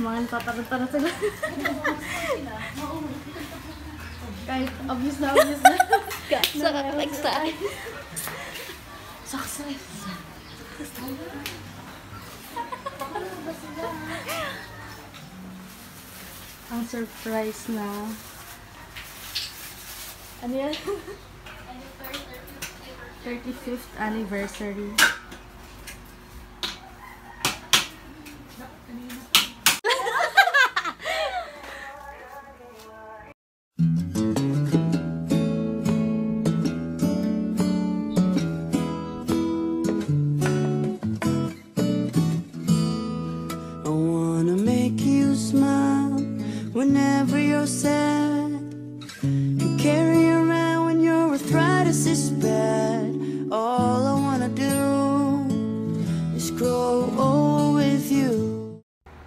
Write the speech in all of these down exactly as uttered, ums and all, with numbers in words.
Mga natatarot-tarot sila. Kahit obvious na obvious na. Sa kakaksaay. Success! Ang surprise na. Ano yan? thirty-fifth anniversary. Whenever you're sad, and carry around when your arthritis is bad. All I wanna do is grow old with you.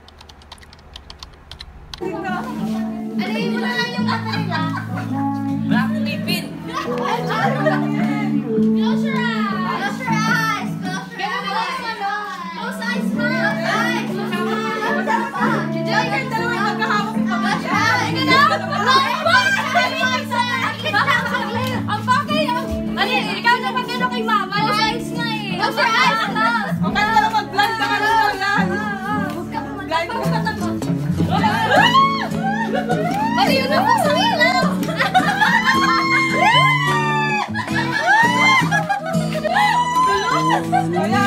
Alayin mo na lang yung mata nila. Wala akong ngipin. Close your eyes. Close your eyes. Close your eyes. Close eyes. Close eyes. Joy, yung dalawa yung magkahawak sa pagkas. Ang bagay, ano yun, ikaw na mag-ano kay mama. Close eyes nga eh. Close your eyes. Huwag ka na mag-vlog na ka na lang. Blind ko ka tapos. Pati yun na po sa ilaw. Wala.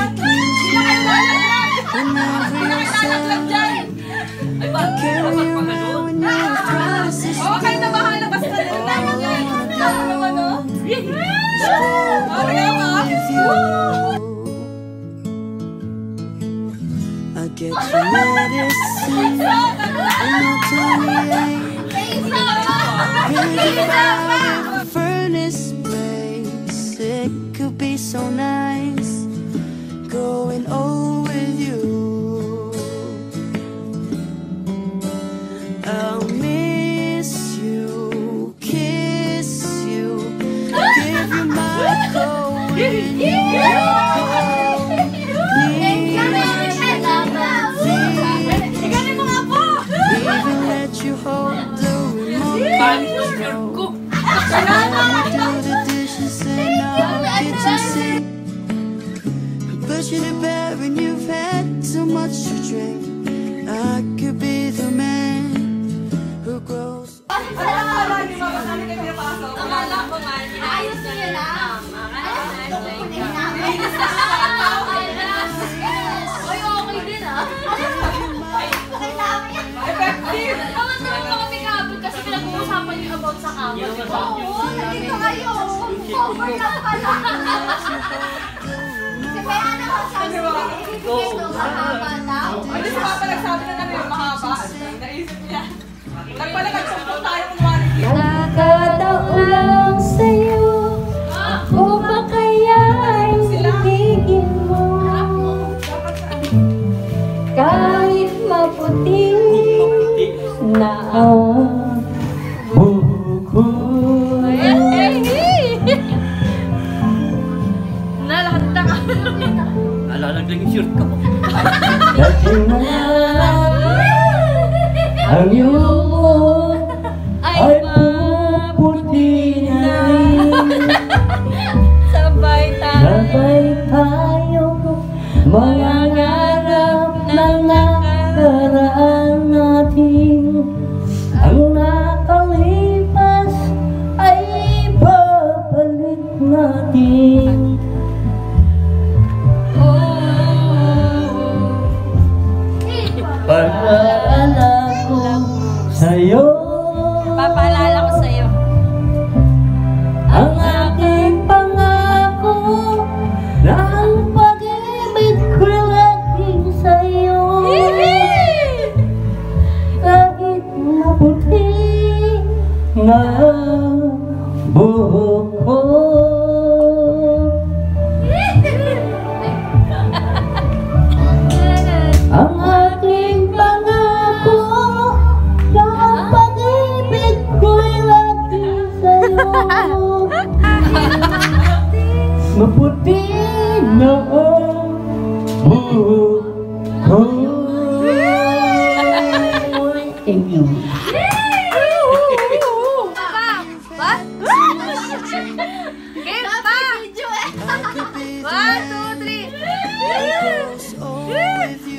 Ay ba? Dapat pa ganun? Oo, kayo na bahala. Basta na lang yan. Ano? I get your medicine and my tummy ache. The furnace blaze. It could be so nice going old with you. I'll miss you, kiss you, give you my cold and even let you hold the remote. I'll do the dishes and I'll get to sing. Push you to bed when you've had too much to drink. I could be the man who grows. Akala ko nga niya. Ayos niya lang. Oy, okay din ah. Effective! Tama na ang mga pikabot kasi pinag-uusapan niyo about sa kama. Oo, nandito kayo. Over lang pala. Si Bea na sabi mo, ito mahaba daw. Ay, di si Papa nagsabi na namin yung mahaba. Naisip niya. Nagpala nagsumpong tayo kung wala. Nakakataon lang sa'yo, o ba kaya ay ibigin mo? Kahit maputi na ang buko. Nalahanda ka. Nalalaglag yung shirt ko. Dating na ang iyong ay puputi na rin. Sabay tayo. Sabay tayong mangangarap na nakaraan natin. Ang nakalipas ay babalik natin. Pag-aalala ko sa'yo, Papaalala ko sa'yo. ang aking pangako na ang pag-ibig ko'y laging sa'yo. Kahit maputi na buhok ko. Ang aking pangako na ang pag-ibig ko'y laging sa'yo. Maputi na ang buhok ko.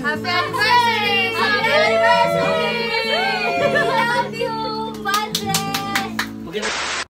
Happy anniversary!